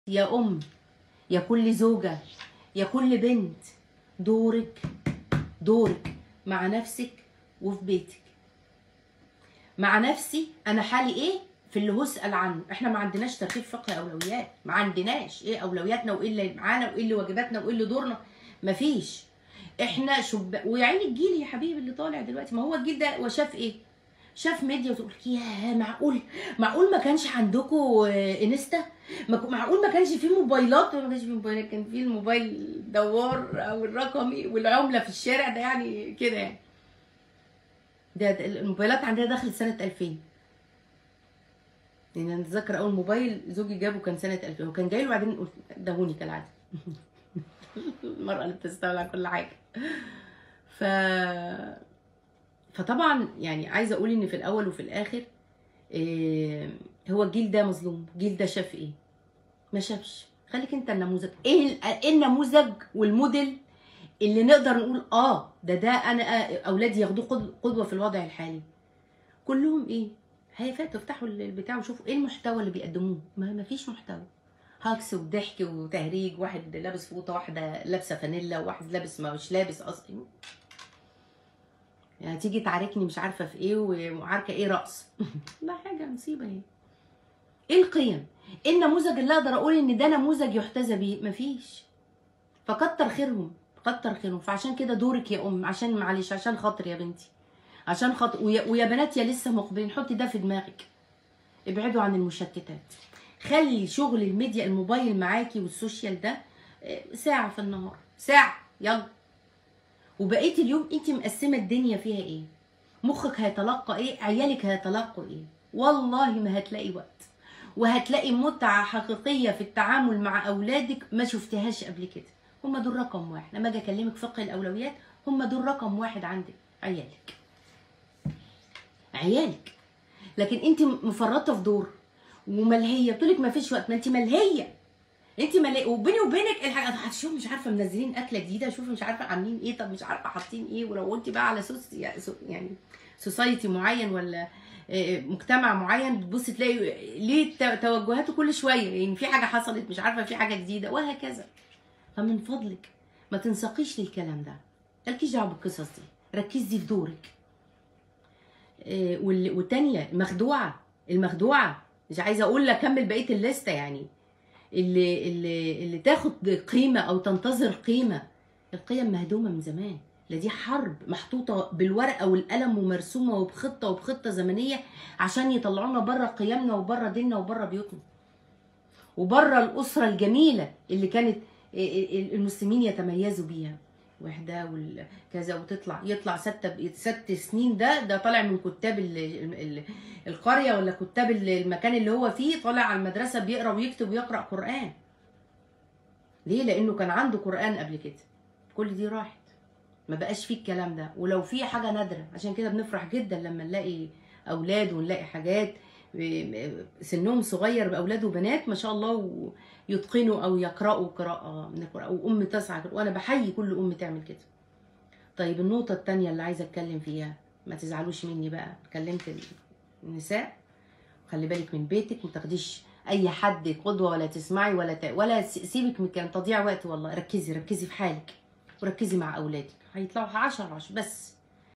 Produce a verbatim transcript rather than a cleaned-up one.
يا أم، يا كل زوجة، يا كل بنت، دورك دورك مع نفسك وفي بيتك. مع نفسي أنا حالي إيه في اللي هسأل عنه. إحنا ما عندناش ترتيب فقهي أولويات، ما عندناش إيه أولوياتنا وإيه اللي معانا وإيه اللي واجباتنا وإيه اللي دورنا، مفيش. إحنا شب ويا عيني الجيل يا حبيبي اللي طالع دلوقتي، ما هو الجيل ده وشاف إيه؟ شاف ميديا وتقول ياه معقول معقول ما كانش عندكم انستا، معقول ما كانش في موبايلات. ما كانش في موبايلات، كان في الموبايل دوار او الرقمي والعمله في الشارع ده، يعني كده يعني. ده, ده الموبايلات عندنا دخلت سنه ألفين، لان انا اتذكر اول موبايل زوجي جابه كان سنه ألفين، هو كان جاي له وبعدين قلت دهوني كالعاده. المرأة اللي بتستولى على كل حاجه. ف فطبعا يعني عايزه اقول ان في الاول وفي الاخر إيه، هو الجيل ده مظلوم. الجيل ده شاف ايه؟ ما شافش. خليك انت النموذج. ايه النموذج والموديل اللي نقدر نقول اه ده ده انا اولادي ياخدوه قدوه في الوضع الحالي؟ كلهم ايه؟ هيفاتوا افتحوا البتاع وشوفوا ايه المحتوى اللي بيقدموه. ما ما فيش محتوى، هاكس وضحك وتهريج، واحد لابس فوطه، واحده لابسه فانيلا، وواحد لابس ما مش لابس اصلا. يعني تيجي تعاركني مش عارفه في ايه وعاركه ايه رقص. لا حاجه مصيبه اهي. ايه القيم؟ ايه النموذج اللي اقدر اقول ان ده نموذج يحتذى بيه؟ مفيش. فكتر خيرهم، كتر خيرهم. فعشان كده دورك يا ام، عشان معلش، عشان خاطر يا بنتي، عشان خاطر ويا, ويا بنات يا لسه مقبلين، حطي ده في دماغك. ابعدوا عن المشتتات. خلي شغل الميديا الموبايل معاكي والسوشيال ده ساعه في النهار، ساعه يلا. وبقيه اليوم انت مقسمه الدنيا فيها ايه؟ مخك هيتلقى ايه؟ عيالك هيتلقوا ايه؟ والله ما هتلاقي وقت، وهتلاقي متعه حقيقيه في التعامل مع اولادك ما شفتهاش قبل كده. هم دول رقم واحد. لما اجي اكلمك فقه الاولويات، هم دول رقم واحد عندك. عيالك عيالك لكن انت مفرطه في دور وملهيه. بتقولك ما فيش وقت، ما انت ملهيه. انت ملهيه. وبيني وبينك الحاجه هتشوف مش عارفه منزلين اكله جديده، شوف مش عارفه عاملين ايه، طب مش عارفه حاطين ايه. ولو قلتي بقى على سوس يعني سوسايتي معين ولا مجتمع معين، بتبصي تلاقي ليه توجهاته كل شويه، يعني في حاجه حصلت مش عارفه، في حاجه جديده وهكذا. فمن فضلك ما تنساقيش للكلام ده، مالكيش دعوه بالقصص دي، ركزي في دورك. والتانيه المخدوعه، المخدوعه مش عايزه اقول لك كمل بقيه الليسته، يعني اللي اللي اللي تاخد قيمه او تنتظر قيمه. القيم مهدومه من زمان. لا دي حرب محطوطه بالورقه والقلم ومرسومه وبخطه وبخطه زمنيه عشان يطلعونا بره قيمنا وبره ديننا وبره بيوتنا وبره الاسره الجميله اللي كانت المسلمين يتميزوا بيها، وحده وكذا. وتطلع يطلع ست ست سنين، ده ده طالع من كتاب ال ال القريه ولا كتاب المكان اللي هو فيه، طالع على المدرسه بيقرا ويكتب ويقرا قران. ليه؟ لانه كان عنده قران قبل كده. كل دي راحت، ما بقاش فيه الكلام ده. ولو في حاجه نادره، عشان كده بنفرح جدا لما نلاقي اولاد ونلاقي حاجات سنهم صغير باولاد وبنات ما شاء الله ويتقنوا او يقراوا قراءه من القران، وام تسعى. وانا بحيي كل ام تعمل كده. طيب النقطه الثانيه اللي عايزه اتكلم فيها، ما تزعلوش مني بقى، اتكلمت النساء. خلي بالك من بيتك، ما تاخديش اي حد قدوه ولا تسمعي ولا ت... ولا سيبك من كلام تضييع وقت. والله ركزي ركزي في حالك وركزي مع اولادك، هيطلعوا عشرة عشرة بس.